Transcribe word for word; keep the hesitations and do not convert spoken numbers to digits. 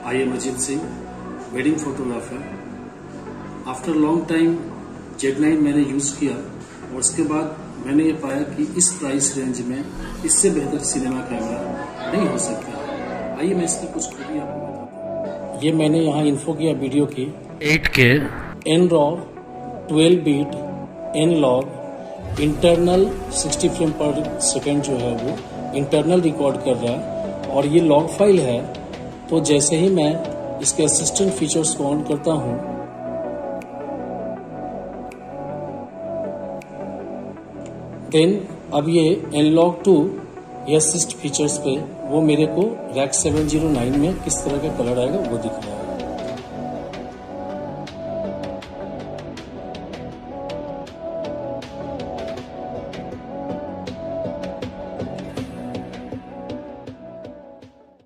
I am Ajit Singh, wedding photographer. After long time Z nine मैंने use किया और उसके बाद मैंने ये पाया कि इस प्राइस रेंज में इससे बेहतर सिनेमा कैमरा नहीं हो सकता। आइए मैं इसकी कुछ खूबी आपको बताता हूँ। ये मैंने यहाँ इन्फो किया वीडियो की eight K N raw twelve bit N log internal sixty frame पर सेकेंड जो है वो इंटरनल रिकॉर्ड कर रहा है और ये लॉग फाइल है। तो जैसे ही मैं इसके असिस्टेंट फीचर्स को ऑन करता हूँ देन अब ये एनलॉग टू ये असिस्ट फीचर्स पे वो मेरे को रैक सेवन जीरो नाइन में किस तरह का कलर आएगा वो दिख रहा है।